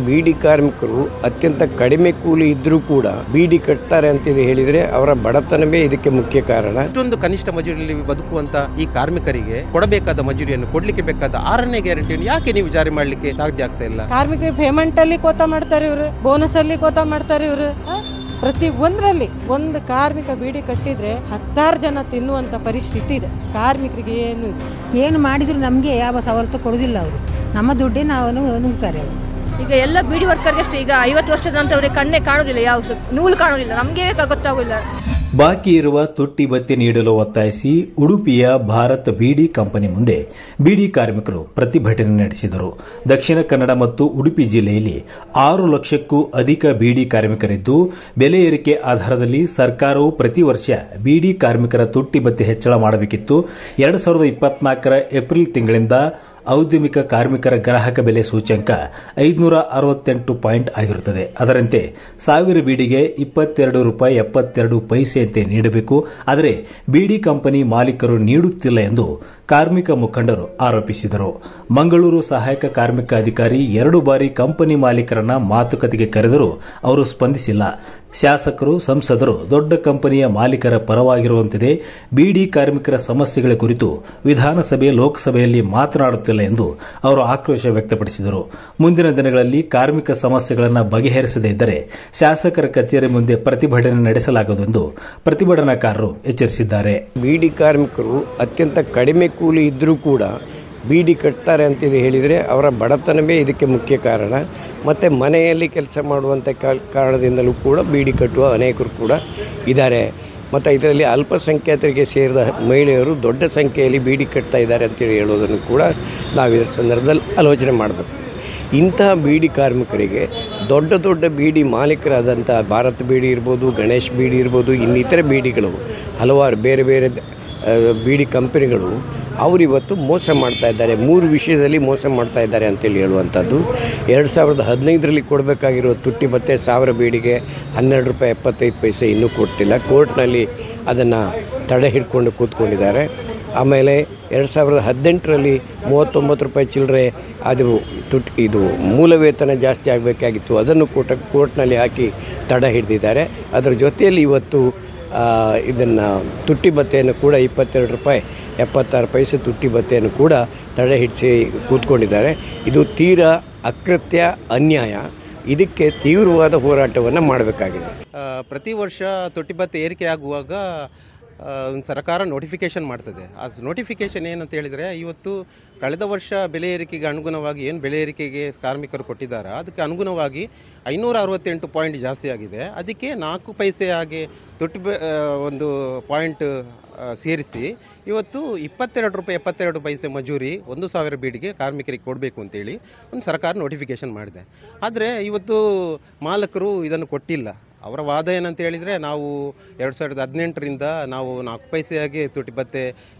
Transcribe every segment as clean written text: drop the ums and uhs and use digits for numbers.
ಬೀಡಿ ಕಾರ್ಮಿಕರು ಅತ್ಯಂತ ಕಡಿಮೆ ಕೂಲಿ ಇದ್ರೂ ಕೂಡ ಬೀಡಿ ಕಟ್ತಾರೆ ಅಂತ ಹೇಳಿದ್ರೆ ಅವರ ಬಡತನವೇ ಇದಕ್ಕೆ ಮುಖ್ಯ ಕಾರಣ. ಇಷ್ಟೊಂದು ಕನಿಷ್ಠ ಮಜೂರಿಯಲ್ಲಿ ಬದುಕುವಂತ ಈ ಕಾರ್ಮಿಕರಿಗೆ ಕೊಡಬೇಕಾದ ಮಜೂರಿಯನ್ನು ಕೊಡ್ಲಿಕ್ಕೆ ಬೇಕಾದ 6ನೇ ಗ್ಯಾರಂಟಿಯನ್ನು ಯಾಕೆ ನೀವು ಜಾರಿ ಮಾಡಲಿಕ್ಕೆ ಸಾಧ್ಯ ಆಗ್ತಾ ಇಲ್ಲ? ಕಾರ್ಮಿಕರಿಗೆ ಪೇಮೆಂಟ್ ಅಲ್ಲಿ ಕೋತಾ ಮಾಡ್ತಾರೆ ಇವರು, ಬೋನಸ್ ಅಲ್ಲಿ ಕೋತಾ ಮಾಡ್ತಾರೆ ಇವರು. ಪ್ರತಿ ಒಂದರಲ್ಲಿ ಒಂದು ಕಾರ್ಮಿಕ ಬೀಡಿ ಕಟ್ಟಿದ್ರೆ 10 ಜನ ತಿನ್ನುವಂತ ಪರಿಸ್ಥಿತಿ ಇದೆ. ಕಾರ್ಮಿಕರಿಗೆ ಏನು ಮಾಡಿದ್ರು ನಮಗೆ ಯಾವ ಸವಲತ್ತು ಕೊಡುವುದಿಲ್ಲ. ಅವರು ನಮ್ಮ ದುಡ್ಡೇ ನಾವು ನುಗ್ತಾರೆ. ಈಗ ಎಲ್ಲ ಬೀಡಿ ವರ್ಕರ್ಗೆ ಅಷ್ಟೇ, ಈಗ 50 ವರ್ಷದ ನಂತರ ಅವರಿಗೆ ಕಣ್ಣೇ ಕಾಣೋದಿಲ್ಲ, ಯಾವ ನೂಲು ಕಾಣೋದಿಲ್ಲ, ನಮಗೆ ಗೊತ್ತಾಗೋದಿಲ್ಲ. ಬಾಕಿ ಇರುವ ತುಟ್ಟಿ ಭತ್ಯೆ ನೀಡಲು ಒತ್ತಾಯಿಸಿ ಉಡುಪಿಯ ಭಾರತ್ ಬೀಡಿ ಕಂಪನಿ ಮುಂದೆ ಬೀಡಿ ಕಾರ್ಮಿಕರು ಪ್ರತಿಭಟನೆ ನಡೆಸಿದರು. ದಕ್ಷಿಣ ಕನ್ನಡ ಮತ್ತು ಉಡುಪಿ ಜಿಲ್ಲೆಯಲ್ಲಿ 6 ಲಕ್ಷಕ್ಕೂ ಅಧಿಕ ಬೀಡಿ ಕಾರ್ಮಿಕರಿದ್ದು, ಬೆಲೆ ಏರಿಕೆ ಆಧಾರದಲ್ಲಿ ಸರ್ಕಾರವು ಪ್ರತಿ ವರ್ಷ ಬೀಡಿ ಕಾರ್ಮಿಕರ ತುಟ್ಟಿ ಭತ್ಯೆ ಹೆಚ್ಚಳ ಮಾಡಬೇಕಿತ್ತು. 2024ರ ಏಪ್ರಿಲ್ ತಿಂಗಳಿಂದ ಔದ್ಯಮಿಕ ಕಾರ್ಮಿಕರ ಗ್ರಾಹಕ ಬೆಲೆ ಸೂಚ್ಯಂಕ 568 ಪಾಯಿಂಟ್ ಆಗಿರುತ್ತದೆ. ಅದರಂತೆ 1000 ಬೀಡಿಗೆ 22 ರೂಪಾಯಿ 72 ಪೈಸೆಯಂತೆ ನೀಡಬೇಕು. ಆದರೆ ಬೀಡಿ ಕಂಪನಿ ಮಾಲೀಕರು ನೀಡುತ್ತಿಲ್ಲ ಎಂದು ಕಾರ್ಮಿಕ ಮುಖಂಡರು ಆರೋಪಿಸಿದರು. ಮಂಗಳೂರು ಸಹಾಯಕ ಕಾರ್ಮಿಕ ಅಧಿಕಾರಿ 2 ಬಾರಿ ಕಂಪನಿ ಮಾಲೀಕರನ್ನ ಮಾತುಕತೆಗೆ ಕರೆದರೂ ಅವರು ಸ್ಪಂದಿಸಿಲ್ಲ. ಶಾಸಕರು, ಸಂಸದರು ದೊಡ್ಡ ಕಂಪನಿಯ ಮಾಲೀಕರ ಪರವಾಗಿರುವಂತಿದೆ. ಬೀಡಿ ಕಾರ್ಮಿಕರ ಸಮಸ್ಯೆಗಳ ಕುರಿತು ವಿಧಾನಸಭೆ, ಲೋಕಸಭೆಯಲ್ಲಿ ಮಾತನಾಡುತ್ತಿಲ್ಲ ಎಂದು ಅವರು ಆಕ್ರೋಶ ವ್ಯಕ್ತಪಡಿಸಿದರು. ಮುಂದಿನ ದಿನಗಳಲ್ಲಿ ಕಾರ್ಮಿಕ ಸಮಸ್ಯೆಗಳನ್ನು ಬಗೆಹರಿಸದೇ ಇದ್ದರೆ ಶಾಸಕರ ಕಚೇರಿ ಮುಂದೆ ಪ್ರತಿಭಟನೆ ನಡೆಸಲಾಗುವುದು ಎಂದು ಪ್ರತಿಭಟನಾಕಾರರು ಎಚ್ಚರಿಸಿದ್ದಾರೆ. ಬೀಡಿ ಕಾರ್ಮಿಕರು ಅತ್ಯಂತ ಕಡಿಮೆ ಕೂಲಿ ಇದ್ರೂ ಕೂಡ ಬೀಡಿ ಕಟ್ತಾರೆ ಅಂತೇಳಿ ಹೇಳಿದರೆ ಅವರ ಬಡತನವೇ ಇದಕ್ಕೆ ಮುಖ್ಯ ಕಾರಣ. ಮತ್ತು ಮನೆಯಲ್ಲಿ ಕೆಲಸ ಮಾಡುವಂಥ ಕಾರಣದಿಂದಲೂ ಕೂಡ ಬೀಡಿ ಕಟ್ಟುವ ಅನೇಕರು ಕೂಡ ಇದ್ದಾರೆ. ಮತ್ತು ಇದರಲ್ಲಿ ಅಲ್ಪಸಂಖ್ಯಾತರಿಗೆ ಸೇರಿದ ಮಹಿಳೆಯರು ದೊಡ್ಡ ಸಂಖ್ಯೆಯಲ್ಲಿ ಬೀಡಿ ಕಟ್ತಾ ಇದ್ದಾರೆ ಅಂತೇಳಿ ಹೇಳೋದನ್ನು ಕೂಡ ನಾವು ಇದರ ಸಂದರ್ಭದಲ್ಲಿ ಆಲೋಚನೆ ಮಾಡಬೇಕು. ಇಂತಹ ಬೀಡಿ ಕಾರ್ಮಿಕರಿಗೆ ದೊಡ್ಡ ದೊಡ್ಡ ಬೀಡಿ ಮಾಲೀಕರಾದಂಥ ಭಾರತ್ ಬೀಡಿ ಇರ್ಬೋದು, ಗಣೇಶ್ ಬೀಡಿ ಇರ್ಬೋದು, ಇನ್ನಿತರ ಬೀಡಿಗಳು ಹಲವಾರು ಬೇರೆ ಬೇರೆ ಬೀಡಿ ಕಂಪನಿಗಳು ಅವರಿವತ್ತು ಮೋಸ ಮಾಡ್ತಾ ಇದ್ದಾರೆ. 3 ವಿಷಯದಲ್ಲಿ ಮೋಸ ಮಾಡ್ತಾ ಇದ್ದಾರೆ ಅಂತೇಳಿ ಹೇಳುವಂಥದ್ದು. 2015ರಲ್ಲಿ ಕೊಡಬೇಕಾಗಿರೋ ತುಟ್ಟಿ ಭತ್ಯೆ 1000 ಬೀಡಿಗೆ 12 ರೂಪಾಯಿ 75 ಪೈಸೆ ಇನ್ನೂ ಕೊಡ್ತಿಲ್ಲ. ಕೋರ್ಟ್ನಲ್ಲಿ ಅದನ್ನು ತಡೆ ಹಿಡ್ಕೊಂಡು ಕೂತ್ಕೊಂಡಿದ್ದಾರೆ. ಆಮೇಲೆ 2018ರಲ್ಲಿ 39 ರೂಪಾಯಿ ಚಿಲ್ಲರೆ ಅದು ಇದು ಮೂಲ ವೇತನ ಜಾಸ್ತಿ ಆಗಬೇಕಾಗಿತ್ತು, ಅದನ್ನು ಕೋರ್ಟ್ನಲ್ಲಿ ಹಾಕಿ ತಡೆ ಹಿಡಿದಿದ್ದಾರೆ. ಅದರ ಜೊತೆಯಲ್ಲಿ ಇವತ್ತು ಇದನ್ನು ತುಟ್ಟಿ ಭತ್ಯೆಯನ್ನು ಕೂಡ 22 ರೂಪಾಯಿ 76 ಪೈಸೆ ತುಟ್ಟಿ ಭತ್ಯೆಯನ್ನು ಕೂಡ ತಡೆ ಹಿಡಿಸಿ ಕೂತ್ಕೊಂಡಿದ್ದಾರೆ. ಇದು ತೀರಾ ಅಕೃತ್ಯ, ಅನ್ಯಾಯ. ಇದಕ್ಕೆ ತೀವ್ರವಾದ ಹೋರಾಟವನ್ನು ಮಾಡಬೇಕಾಗಿದೆ. ಪ್ರತಿ ವರ್ಷ ತುಟ್ಟಿ ಭತ್ಯೆ ಏರಿಕೆ ಆಗುವಾಗ ಸರ್ಕಾರ ನೋಟಿಫಿಕೇಷನ್ ಮಾಡ್ತದೆ. ಆ ನೋಟಿಫಿಕೇಷನ್ ಏನಂತ ಹೇಳಿದರೆ, ಇವತ್ತು ಕಳೆದ ವರ್ಷ ಬೆಲೆ ಏರಿಕೆಗೆ ಅನುಗುಣವಾಗಿ ಏನು ಬೆಲೆ ಏರಿಕೆಗೆ ಕಾರ್ಮಿಕರು ಕೊಟ್ಟಿದ್ದಾರೆ ಅದಕ್ಕೆ ಅನುಗುಣವಾಗಿ 568 ಪಾಯಿಂಟ್ ಜಾಸ್ತಿ ಆಗಿದೆ. ಅದಕ್ಕೆ 4 ಪೈಸೆ ಹಾಗೆ ತುಟ್ಟಿ ಒಂದು ಪಾಯಿಂಟ್ ಸೇರಿಸಿ ಇವತ್ತು 22 ರೂಪಾಯಿ 72 ಪೈಸೆ ಮಜೂರಿ 1000 ಬೀಡಿಗೆ ಕಾರ್ಮಿಕರಿಗೆ ಕೊಡಬೇಕು ಅಂತೇಳಿ ಒಂದು ಸರ್ಕಾರ ನೋಟಿಫಿಕೇಷನ್ ಮಾಡಿದೆ. ಆದರೆ ಇವತ್ತು ಮಾಲಕರು ಇದನ್ನು ಕೊಟ್ಟಿಲ್ಲ. ಅವರ ವಾದ ಏನಂತ ಹೇಳಿದರೆ, ನಾವು 2018ರಿಂದ ನಾವು 4 ಪೈಸೆಯಾಗಿ ತುಟ್ಟಿ ಭತ್ಯೆ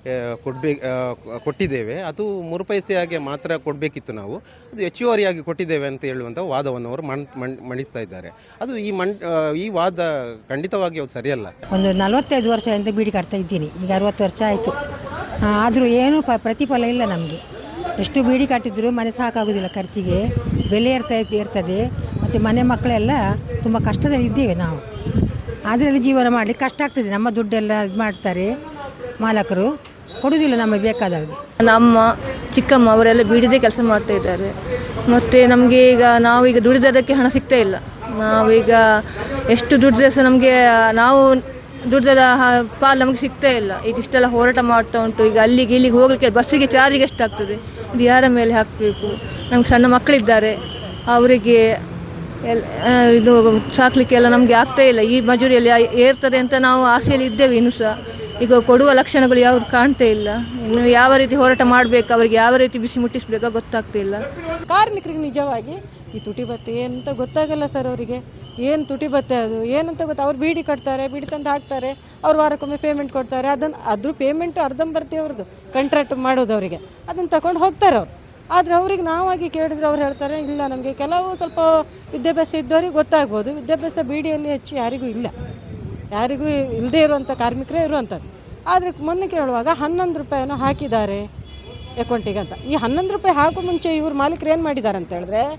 ಕೊಟ್ಟಿದ್ದೇವೆ, ಅದು 3 ಪೈಸೆಯಾಗಿ ಮಾತ್ರ ಕೊಡಬೇಕಿತ್ತು, ನಾವು ಅದು ಹೆಚ್ಚುವರಿಯಾಗಿ ಕೊಟ್ಟಿದ್ದೇವೆ ಅಂತ ಹೇಳುವಂಥ ವಾದವನ್ನು ಅವರು ಮಂಡಿಸ್ತಾ ಇದ್ದಾರೆ. ಅದು ಈ ವಾದ ಖಂಡಿತವಾಗಿ ಅದು ಸರಿಯಲ್ಲ. ಒಂದು 45 ವರ್ಷದಿಂದ ಬೀಡಿ ಕಟ್ತಾ ಇದ್ದೀನಿ, ಈಗ 60 ವರ್ಷ ಆಯಿತು. ಆದರೂ ಏನೂ ಪ್ರತಿಫಲ ಇಲ್ಲ ನಮಗೆ. ಎಷ್ಟು ಬೀಡಿ ಕಟ್ಟಿದ್ರು ಮನೆ ಸಾಕಾಗೋದಿಲ್ಲ, ಖರ್ಚಿಗೆ ಬೆಲೆ ಇರ್ತದೆ. ಮತ್ತು ಮನೆ ಮಕ್ಕಳೆಲ್ಲ ತುಂಬ ಕಷ್ಟದಲ್ಲಿ ಇದ್ದೇವೆ ನಾವು. ಅದರಲ್ಲಿ ಜೀವನ ಮಾಡಲಿಕ್ಕೆ ಕಷ್ಟ ಆಗ್ತದೆ. ನಮ್ಮ ದುಡ್ಡೆಲ್ಲ ಇದು ಮಾಡ್ತಾರೆ ಮಾಲಕರು, ಕೊಡೋದಿಲ್ಲ ನಮಗೆ ಬೇಕಾದಾಗ. ನಮ್ಮ ಚಿಕ್ಕಮ್ಮ ಅವರೆಲ್ಲ ಬೀಡಿದೇ ಕೆಲಸ ಮಾಡ್ತಾ ಇದ್ದಾರೆ. ಮತ್ತು ನಮಗೆ ನಾವೀಗ ದುಡಿದದಕ್ಕೆ ಹಣ ಸಿಗ್ತಾ ಇಲ್ಲ. ನಾವೀಗ ಎಷ್ಟು ದುಡಿದ್ರೆ ಸಹ ನಮಗೆ ನಾವು ದುಡ್ಡದ ಪಾಲು ನಮಗೆ ಸಿಗ್ತಾ ಇಲ್ಲ. ಈಗ ಇಷ್ಟೆಲ್ಲ ಹೋರಾಟ ಮಾಡ್ತಾ ಉಂಟು. ಈಗ ಇಲ್ಲಿಗೆ ಹೋಗಲಿಕ್ಕೆ ಬಸ್ಸಿಗೆ ಚಾರ್ಜಿಗೆ ಎಷ್ಟಾಗ್ತದೆ, ಇದು ಯಾರ ಮೇಲೆ ಹಾಕಬೇಕು? ನಮ್ಗೆ ಸಣ್ಣ ಮಕ್ಕಳಿದ್ದಾರೆ, ಅವರಿಗೆ ಇದು ಸಾಕಲಿಕ್ಕೆಲ್ಲ ನಮಗೆ ಆಗ್ತಾ ಇಲ್ಲ. ಈ ಮಜೂರಿಯಲ್ಲಿ ಏರ್ತದೆ ಅಂತ ನಾವು ಆಸೆಯಲ್ಲಿ ಇದ್ದೇವೆ. ಇನ್ನೂ ಸಹ ಈಗ ಕೊಡುವ ಲಕ್ಷಣಗಳು ಯಾವುದು ಕಾಣ್ತಾ ಇಲ್ಲ. ಇನ್ನು ಯಾವ ರೀತಿ ಹೋರಾಟ ಮಾಡಬೇಕು, ಅವರಿಗೆ ಯಾವ ರೀತಿ ಬಿಸಿ ಮುಟ್ಟಿಸ್ಬೇಕೋ ಗೊತ್ತಾಗ್ತಾ ಇಲ್ಲ. ಕಾರ್ಮಿಕರಿಗೆ ನಿಜವಾಗಿ ಈ ತುಟಿ ಭತ್ಯೆ ಅಂತ ಗೊತ್ತಾಗಲ್ಲ ಸರ್. ಅವರಿಗೆ ಏನು ತುಟಿ ಭತ್ಯೆ ಅದು ಏನಂತ ಅವ್ರು ಬೀಡಿ ಕಟ್ತಾರೆ, ಬೀಡಿ ತಂದು ಹಾಕ್ತಾರೆ, ಅವ್ರು ವಾರಕ್ಕೊಮ್ಮೆ ಪೇಮೆಂಟ್ ಕೊಡ್ತಾರೆ. ಅದ್ರ ಪೇಮೆಂಟು ಅರ್ಧಂಬರ್ತಿ ಅವ್ರದ್ದು ಕಾಂಟ್ರಾಕ್ಟ್ ಮಾಡೋದು, ಅವರಿಗೆ ಅದನ್ನು ತಗೊಂಡು ಹೋಗ್ತಾರೆ ಅವರು. ಆದರೆ ಅವ್ರಿಗೆ ನಾವಾಗಿ ಕೇಳಿದ್ರೆ ಅವ್ರು ಹೇಳ್ತಾರೆ, ಇಲ್ಲ ನಮಗೆ ಕೆಲವು ಸ್ವಲ್ಪ ವಿದ್ಯಾಭ್ಯಾಸ ಇದ್ದವ್ರಿಗೆ ಗೊತ್ತಾಗ್ಬೋದು, ವಿದ್ಯಾಭ್ಯಾಸ ಬೀಡಿಯಲ್ಲಿ ಹೆಚ್ಚು ಯಾರಿಗೂ ಇಲ್ಲ, ಯಾರಿಗೂ ಇಲ್ಲದೇ ಇರುವಂಥ ಕಾರ್ಮಿಕರೇ ಇರುವಂಥದ್ದು. ಆದರೆ ಮೊನ್ನೆ ಕೇಳುವಾಗ 11 ರೂಪಾಯಿಯನ್ನು ಹಾಕಿದ್ದಾರೆ ಅಕೌಂಟಿಗೆ ಅಂತ. ಈ 11 ರೂಪಾಯಿ ಹಾಕೋ ಮುಂಚೆ ಇವ್ರ ಮಾಲೀಕರು ಏನು ಮಾಡಿದ್ದಾರೆ ಅಂತ ಹೇಳಿದ್ರೆ,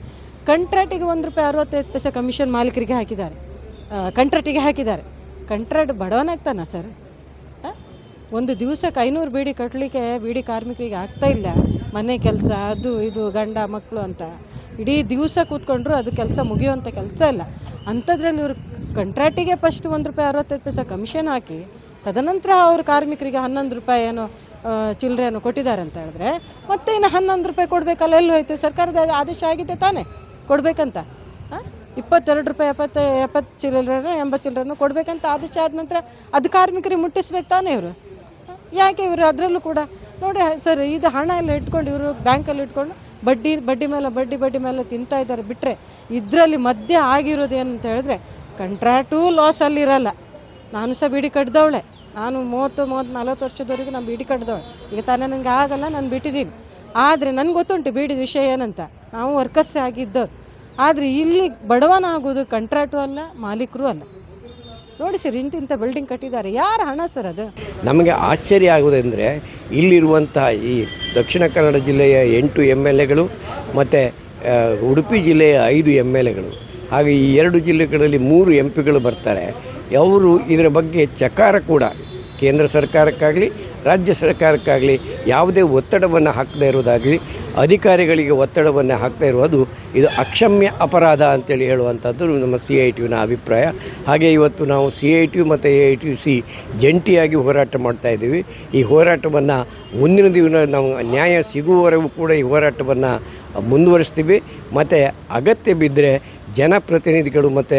ಕಂಟ್ರಾಕ್ಟಿಗೆ ₹1.65 ಕಮಿಷನ್ ಮಾಲೀಕರಿಗೆ ಹಾಕಿದ್ದಾರೆ, ಕಂಟ್ರಾಕ್ಟಿಗೆ ಹಾಕಿದ್ದಾರೆ. ಕಂಟ್ರಾಕ್ಟ್ ಬಡವನಾಗ್ತಾನ ಸರ್? ಒಂದು ದಿವಸಕ್ಕೆ 500 ಬೀಡಿ ಕಟ್ಟಲಿಕ್ಕೆ ಬೀಡಿ ಕಾರ್ಮಿಕರಿಗೆ ಆಗ್ತಾ ಇಲ್ಲ. ಮನೆ ಕೆಲಸ, ಅದು ಇದು, ಗಂಡ ಮಕ್ಕಳು ಅಂತ ಇಡೀ ದಿವಸ ಕೂತ್ಕೊಂಡ್ರು ಅದು ಕೆಲಸ ಮುಗಿಯುವಂಥ ಕೆಲಸ ಇಲ್ಲ. ಅಂಥದ್ರಲ್ಲಿ ಇವರು ಕಂಟ್ರಾಕ್ಟಿಗೆ ಫಸ್ಟ್ ₹1.65 ಕಮಿಷನ್ ಹಾಕಿ ತದನಂತರ ಅವರು ಕಾರ್ಮಿಕರಿಗೆ ₹11 ಏನೋ ಚಿಲ್ಲರೆಯನ್ನು ಕೊಟ್ಟಿದ್ದಾರೆ ಅಂತ ಹೇಳಿದ್ರೆ ಮತ್ತೆ ಇನ್ನು ₹11 ಕೊಡಬೇಕಲ್ಲ. ಎಲ್ಲೂ ಹೋಯ್ತು? ಸರ್ಕಾರದ ಆದೇಶ ಆಗಿದೆ ತಾನೇ ಕೊಡಬೇಕಂತ. ₹22 70 ಚಿಲ್ಲರೆನೋ 80 ಚಿಲ್ಲರೆನೋ ಕೊಡಬೇಕಂತ ಆದೇಶ ಆದ ನಂತರ ಅದು ಕಾರ್ಮಿಕರಿಗೆ ಮುಟ್ಟಿಸ್ಬೇಕು ತಾನೇ ಇವರು. ಯಾಕೆ ಇವರು ಅದರಲ್ಲೂ ಕೂಡ ನೋಡಿ ಸರ್, ಇದು ಹಣ ಎಲ್ಲ ಇಟ್ಕೊಂಡು ಇವರು ಬ್ಯಾಂಕಲ್ಲಿ ಇಟ್ಕೊಂಡು ಬಡ್ಡಿ ಮೇಲೆ ತಿಂತಾ ಇದ್ದಾರೆ. ಬಿಟ್ಟರೆ ಇದರಲ್ಲಿ ಮಧ್ಯೆ ಆಗಿರೋದು ಏನಂತ ಹೇಳಿದ್ರೆ ಕಂಟ್ರಾಕ್ಟೂ ಲಾಸಲ್ಲಿರಲ್ಲ. ನಾನು ಸಹ ಬೀಡಿ ಕಟ್ಟಿದವಳೆ, ನಾನು 30-40 ವರ್ಷದವರೆಗೂ ನಾನು ಬೀಡಿ ಕಟ್ಟಿದವಳೆ. ಈಗ ತಾನೇ ನನಗೆ ಆಗಲ್ಲ, ನಾನು ಬಿಟ್ಟಿದ್ದೀನಿ. ಆದರೆ ನನಗೆ ಗೊತ್ತುಂಟು ಬೀಡಿ ವಿಷಯ ಏನಂತ. ನಾವು ವರ್ಕರ್ಸೇ ಆಗಿದ್ದವ್ರು. ಆದರೆ ಇಲ್ಲಿ ಬಡವನಾಗೋದು ಕಂಟ್ರಾಕ್ಟು ಅಲ್ಲ, ಮಾಲೀಕರು ಅಲ್ಲ. ನೋಡಿ ಸರ್, ಇಂತಿಂಥ ಬಿಲ್ಡಿಂಗ್ ಕಟ್ಟಿದ್ದಾರೆ. ಯಾರು ಹಣ ಸರ್ ಅದು? ನಮಗೆ ಆಶ್ಚರ್ಯ ಆಗುವುದೆಂದರೆ ಇಲ್ಲಿರುವಂತಹ ಈ ದಕ್ಷಿಣ ಕನ್ನಡ ಜಿಲ್ಲೆಯ 8 MLAಗಳು ಮತ್ತು ಉಡುಪಿ ಜಿಲ್ಲೆಯ 5 MLAಗಳು, ಹಾಗೆ ಈ 2 ಜಿಲ್ಲೆಗಳಲ್ಲಿ 3 MPಗಳು ಬರ್ತಾರೆ. ಅವರು ಇದರ ಬಗ್ಗೆ ಚಕಾರ ಕೂಡ ಕೇಂದ್ರ ಸರ್ಕಾರಕ್ಕಾಗಲಿ ರಾಜ್ಯ ಸರ್ಕಾರಕ್ಕಾಗಲಿ ಯಾವುದೇ ಒತ್ತಡವನ್ನು ಹಾಕದೇ ಇರೋದಾಗಲಿ, ಅಧಿಕಾರಿಗಳಿಗೆ ಒತ್ತಡವನ್ನು ಹಾಕ್ತಾ ಇರುವುದು ಇದು ಅಕ್ಷಮ್ಯ ಅಪರಾಧ ಅಂತೇಳಿ ಹೇಳುವಂಥದ್ದು ನಮ್ಮ CITUವಿನ ಅಭಿಪ್ರಾಯ. ಹಾಗೆ ಇವತ್ತು ನಾವು CITU ಮತ್ತು AITUC ಜಂಟಿಯಾಗಿ ಹೋರಾಟ ಮಾಡ್ತಾಯಿದ್ದೀವಿ. ಈ ಹೋರಾಟವನ್ನು ಮುಂದಿನ ದಿನ ನಾವು ನ್ಯಾಯ ಸಿಗುವವರೆಗೂ ಕೂಡ ಈ ಹೋರಾಟವನ್ನು ಮುಂದುವರಿಸ್ತೀವಿ. ಮತ್ತು ಅಗತ್ಯ ಬಿದ್ದರೆ ಜನಪ್ರತಿನಿಧಿಗಳು ಮತ್ತು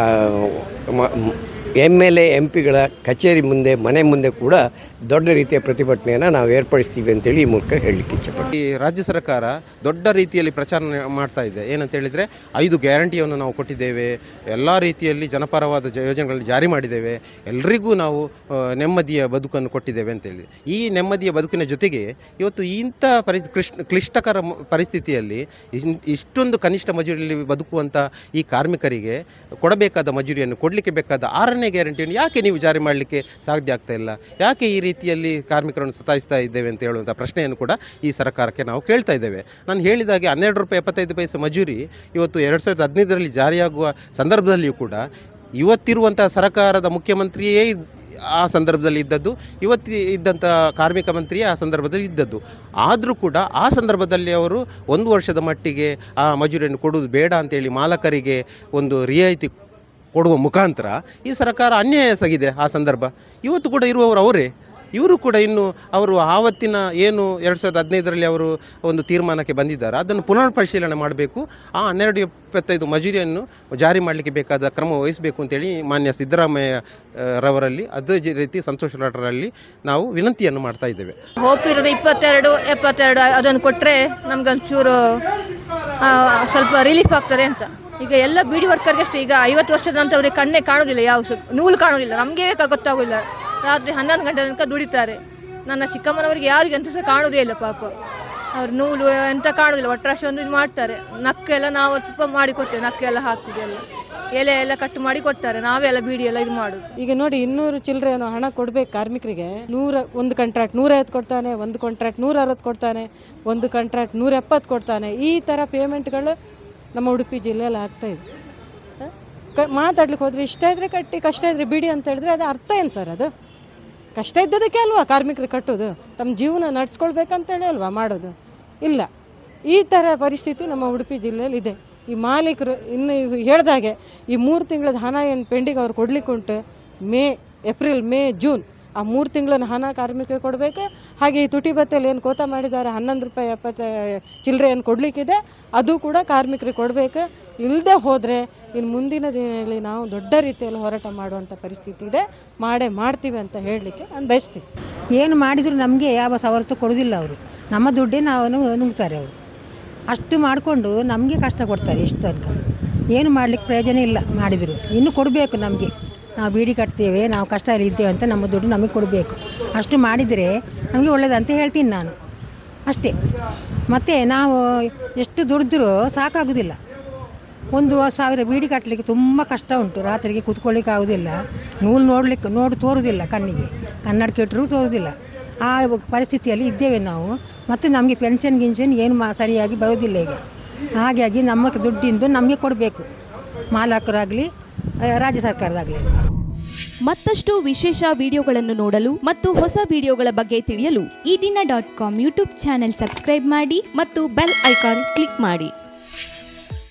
MLA MPಗಳ ಕಚೇರಿ ಮುಂದೆ, ಮನೆ ಮುಂದೆ ಕೂಡ ದೊಡ್ಡ ರೀತಿಯ ಪ್ರತಿಭಟನೆಯನ್ನು ನಾವು ಏರ್ಪಡಿಸ್ತೀವಿ ಅಂತೇಳಿ ಈ ಮೂಲಕ ಹೇಳಲಿಕ್ಕೆ ಇಚ್ಛೆಪಡ್ತೀವಿ. ಈ ರಾಜ್ಯ ಸರ್ಕಾರ ದೊಡ್ಡ ರೀತಿಯಲ್ಲಿ ಪ್ರಚಾರ ಮಾಡ್ತಾ ಇದೆ. ಏನಂತ ಹೇಳಿದರೆ 5 ಗ್ಯಾರಂಟಿಯನ್ನು ನಾವು ಕೊಟ್ಟಿದ್ದೇವೆ, ಎಲ್ಲ ರೀತಿಯಲ್ಲಿ ಜನಪರವಾದ ಯೋಜನೆಗಳನ್ನು ಜಾರಿ ಮಾಡಿದ್ದೇವೆ, ಎಲ್ರಿಗೂ ನಾವು ನೆಮ್ಮದಿಯ ಬದುಕನ್ನು ಕೊಟ್ಟಿದ್ದೇವೆ ಅಂತೇಳಿ. ಈ ನೆಮ್ಮದಿಯ ಬದುಕಿನ ಜೊತೆಗೆ ಇವತ್ತು ಇಂಥ ಕ್ಲಿಷ್ಟಕರ ಪರಿಸ್ಥಿತಿಯಲ್ಲಿ ಇಷ್ಟೊಂದು ಕನಿಷ್ಠ ಮಜೂರಿಯಲ್ಲಿ ಬದುಕುವಂಥ ಈ ಕಾರ್ಮಿಕರಿಗೆ ಕೊಡಬೇಕಾದ ಮಜೂರಿಯನ್ನು ಕೊಡಲಿಕ್ಕೆ ಬೇಕಾದ 6ನೇ ಗ್ಯಾರಂಟಿಯನ್ನು ಯಾಕೆ ನೀವು ಜಾರಿ ಮಾಡಲಿಕ್ಕೆ ಸಾಧ್ಯ ಆಗ್ತಾ ಇಲ್ಲ? ಯಾಕೆ ಈ ರೀತಿಯಲ್ಲಿ ಕಾರ್ಮಿಕರನ್ನು ಸತಾಯಿಸ್ತಾ ಇದ್ದೇವೆ ಅಂತ ಹೇಳುವಂಥ ಪ್ರಶ್ನೆಯನ್ನು ಕೂಡ ಈ ಸರ್ಕಾರಕ್ಕೆ ನಾವು ಕೇಳ್ತಾ ಇದ್ದೇವೆ. ನಾನು ಹೇಳಿದಾಗೆ ₹12.75 ಮಜೂರಿ ಇವತ್ತು 2015ರಲ್ಲಿ ಜಾರಿಯಾಗುವ ಸಂದರ್ಭದಲ್ಲಿಯೂ ಕೂಡ ಇವತ್ತಿರುವಂಥ ಸರ್ಕಾರದ ಮುಖ್ಯಮಂತ್ರಿಯೇ ಆ ಸಂದರ್ಭದಲ್ಲಿ ಇದ್ದದ್ದು, ಇವತ್ತು ಇದ್ದಂಥ ಕಾರ್ಮಿಕ ಮಂತ್ರಿಯೇ ಆ ಸಂದರ್ಭದಲ್ಲಿ ಇದ್ದದ್ದು. ಆದರೂ ಕೂಡ ಆ ಸಂದರ್ಭದಲ್ಲಿ ಅವರು 1 ವರ್ಷದ ಮಟ್ಟಿಗೆ ಆ ಮಜೂರಿಯನ್ನು ಕೊಡುವುದು ಬೇಡ ಅಂತೇಳಿ ಮಾಲಕರಿಗೆ ಒಂದು ರಿಯಾಯಿತಿ ಕೊಡುವ ಮುಖಾಂತರ ಈ ಸರ್ಕಾರ ಅನ್ಯಾಯ ಎಸಗಿದೆ. ಆ ಸಂದರ್ಭ ಇವತ್ತು ಕೂಡ ಇರುವವರು ಅವರೇ. ಇವರು ಕೂಡ ಇನ್ನು ಅವರು ಆವತ್ತಿನ ಏನು 2015ರಲ್ಲಿ ಅವರು ಒಂದು ತೀರ್ಮಾನಕ್ಕೆ ಬಂದಿದ್ದಾರೆ ಅದನ್ನು ಪುನರ್ ಪರಿಶೀಲನೆ ಮಾಡಬೇಕು. ಆ 12.75 ಮಜೂರಿಯನ್ನು ಜಾರಿ ಮಾಡಲಿಕ್ಕೆ ಬೇಕಾದ ಕ್ರಮ ವಹಿಸಬೇಕು ಅಂತೇಳಿ ಮಾನ್ಯ ಸಿದ್ದರಾಮಯ್ಯ ರವರಲ್ಲಿ, ಅದೇ ರೀತಿ ಸಂತೋಷ್ ಲಾಟರಲ್ಲಿ ನಾವು ವಿನಂತಿಯನ್ನು ಮಾಡ್ತಾ ಇದ್ದೇವೆ. ಹೋಪಿರೋದು 22-72 ಅದನ್ನು ಕೊಟ್ಟರೆ ನಮ್ಗೊಂಚೂರು ಸ್ವಲ್ಪ ರಿಲೀಫ್ ಆಗ್ತದೆ ಅಂತ. ಈಗ ಎಲ್ಲ ಬೀಡಿ ವರ್ಕರ್ಗೆ ಅಷ್ಟೇ. ಈಗ 50 ವರ್ಷದ ನಂತರ ಅವರಿಗೆ ಕಣ್ಣೇ ಕಾಣೋದಿಲ್ಲ, ಯಾವ ನೂಲು ಕಾಣೋದಿಲ್ಲ. ನಮಗೆ ಗೊತ್ತಾಗೋದಿಲ್ಲ. ರಾತ್ರಿ 11 ಗಂಟೆ ತನಕ ದುಡಿತಾರೆ. ನನ್ನ ಚಿಕ್ಕಮ್ಮನವರಿಗೆ ಯಾರಿಗೆ ಅಂತ ಸಹ ಕಾಣೋದೇ ಇಲ್ಲ ಪಾಪ. ಅವ್ರು ನೂಲು ಎಂತ ಕಾಣೋದಿಲ್ಲ. ಒಟ್ರಾಶಿ ಒಂದು ಇದು ಮಾಡ್ತಾರೆ. ನಕ್ಕೆಲ್ಲ ನಾವು ಸ್ವಲ್ಪ ಮಾಡಿ ಕೊಡ್ತೇವೆ, ನಕ್ಕೆಲ್ಲ ಹಾಕ್ತಿದ್ದೆಲ್ಲ ಎಲೆ ಎಲ್ಲ ಕಟ್ಟು ಮಾಡಿ ಕೊಡ್ತಾರೆ. ನಾವೆಲ್ಲ ಬೀಡಿ ಎಲ್ಲ ಇದು ಮಾಡೋದು. ಈಗ ನೋಡಿ 200 ಚಿಲ್ಲರೆ ಹಣ ಕೊಡಬೇಕು ಕಾರ್ಮಿಕರಿಗೆ. ಒಂದು ಕಾಂಟ್ರಾಕ್ಟ್ 150 ಕೊಡ್ತಾನೆ, ಒಂದು ಕಾಂಟ್ರಾಕ್ಟ್ 160 ಕೊಡ್ತಾನೆ, ಒಂದು ಕಾಂಟ್ರಾಕ್ಟ್ 170 ಕೊಡ್ತಾನೆ. ಈ ಥರ ಪೇಮೆಂಟ್ಗಳು ನಮ್ಮ ಉಡುಪಿ ಜಿಲ್ಲೆಯಲ್ಲಿ ಆಗ್ತಾಯಿದೆ. ಮಾತಾಡ್ಲಿಕ್ಕೆ ಹೋದರೆ ಇಷ್ಟ ಇದ್ದರೆ ಕಟ್ಟಿ, ಕಷ್ಟ ಇದ್ದರೆ ಬಿಡಿ ಅಂತ ಹೇಳಿದ್ರೆ ಅದು ಅರ್ಥ ಏನು ಸರ್? ಅದು ಕಷ್ಟ ಇದ್ದದಕ್ಕೆ ಅಲ್ವಾ ಕಾರ್ಮಿಕರು ಕಟ್ಟೋದು? ತಮ್ಮ ಜೀವನ ನಡೆಸ್ಕೊಳ್ಬೇಕಂತೇಳಿ ಅಲ್ವಾ ಮಾಡೋದು? ಇಲ್ಲ, ಈ ಥರ ಪರಿಸ್ಥಿತಿ ನಮ್ಮ ಉಡುಪಿ ಜಿಲ್ಲೆಯಲ್ಲಿ ಇದೆ. ಈ ಮಾಲೀಕರು ಇನ್ನು ಹೇಳ್ದಾಗೆ ಈ 3 ತಿಂಗಳದ ಹಣ ಏನು ಪೆಂಡಿಂಗ್ ಅವ್ರು ಕೊಡ್ಲಿಕ್ಕೆ ಉಂಟು, ಏಪ್ರಿಲ್ ಮೇ ಜೂನ್ ಆ 3 ತಿಂಗಳ ಹಣ ಕಾರ್ಮಿಕರಿಗೆ ಕೊಡಬೇಕು. ಹಾಗೆ ಈ ತುಟಿ ಭತ್ತೆಯಲ್ಲಿ ಏನು ಕೋತ ಮಾಡಿದ್ದಾರೆ ₹11.70 ಚಿಲ್ಲರೆ ಏನು ಕೊಡಲಿಕ್ಕಿದೆ ಅದು ಕೂಡ ಕಾರ್ಮಿಕರಿಗೆ ಕೊಡಬೇಕು. ಇಲ್ಲದೆ ಹೋದರೆ ಇನ್ನು ಮುಂದಿನ ದಿನಗಳಲ್ಲಿ ನಾವು ದೊಡ್ಡ ರೀತಿಯಲ್ಲಿ ಹೋರಾಟ ಮಾಡುವಂಥ ಪರಿಸ್ಥಿತಿ ಇದೆ. ಮಾಡ್ತೀವಿ ಅಂತ ಹೇಳಲಿಕ್ಕೆ ನಾನು ಬಯಸ್ತೀನಿ. ಏನು ಮಾಡಿದರೂ ನಮಗೆ ಯಾವ ಸವಲತ್ತು ಕೊಡೋದಿಲ್ಲ ಅವರು. ನಮ್ಮ ದುಡ್ಡೇ ನಾವು ನುಂಗ್ತಾರೆ ಅವರು. ಅಷ್ಟು ಮಾಡಿಕೊಂಡು ನಮಗೆ ಕಷ್ಟ ಕೊಡ್ತಾರೆ. ಇಷ್ಟು ತನಕ ಏನು ಮಾಡಲಿಕ್ಕೆ ಪ್ರಯೋಜನ ಇಲ್ಲ. ಮಾಡಿದರು ಇನ್ನೂ ಕೊಡಬೇಕು ನಮಗೆ. ನಾವು ಬೀಡಿ ಕಟ್ತೇವೆ, ನಾವು ಕಷ್ಟದಲ್ಲಿ ಇದ್ದೇವೆ ಅಂತ ನಮ್ಮ ದುಡ್ಡು ನಮಗೆ ಕೊಡಬೇಕು. ಅಷ್ಟು ಮಾಡಿದರೆ ನಮಗೆ ಒಳ್ಳೆಯದಂತ ಹೇಳ್ತೀನಿ ನಾನು ಅಷ್ಟೇ. ಮತ್ತು ನಾವು ಎಷ್ಟು ದುಡಿದ್ರೂ ಸಾಕಾಗೋದಿಲ್ಲ. 1,000 ಬೀಡಿ ಕಟ್ಟಲಿಕ್ಕೆ ತುಂಬ ಕಷ್ಟ ಉಂಟು. ರಾತ್ರಿಗೆ ಕೂತ್ಕೊಳ್ಳಿಕ್ಕೆ ಆಗೋದಿಲ್ಲ. ನೂಲು ತೋರುವುದಿಲ್ಲ ಕಣ್ಣಿಗೆ, ಕನ್ನಡಕ್ಕೆ ಇಟ್ಟರೂ ತೋರುವುದಿಲ್ಲ. ಆ ಪರಿಸ್ಥಿತಿಯಲ್ಲಿ ಇದ್ದೇವೆ ನಾವು. ಮತ್ತು ನಮಗೆ ಪೆನ್ಷನ್ ಗಿನ್ಷನ್ ಏನು ಸರಿಯಾಗಿ ಬರೋದಿಲ್ಲ. ಈಗ ಹಾಗಾಗಿ ನಮ್ಮ ದುಡ್ಡಿಂದು ನಮಗೆ ಕೊಡಬೇಕು, ಮಾಲಕರಾಗಲಿ ರಾಜ್ಯ ಸರ್ಕಾರದಾಗಲಿ. ಮತ್ತಷ್ಟು ವಿಶೇಷ ವಿಡಿಯೋಗಳನ್ನು ನೋಡಲು ಮತ್ತು ಹೊಸ ವಿಡಿಯೋಗಳ ಬಗ್ಗೆ ತಿಳಿಯಲು ಈ ದಿನ .com ಯೂಟ್ಯೂಬ್ ಚಾನೆಲ್ ಸಬ್ಸ್ಕ್ರೈಬ್ ಮಾಡಿ ಮತ್ತು ಬೆಲ್ ಐಕಾನ್ ಕ್ಲಿಕ್ ಮಾಡಿ.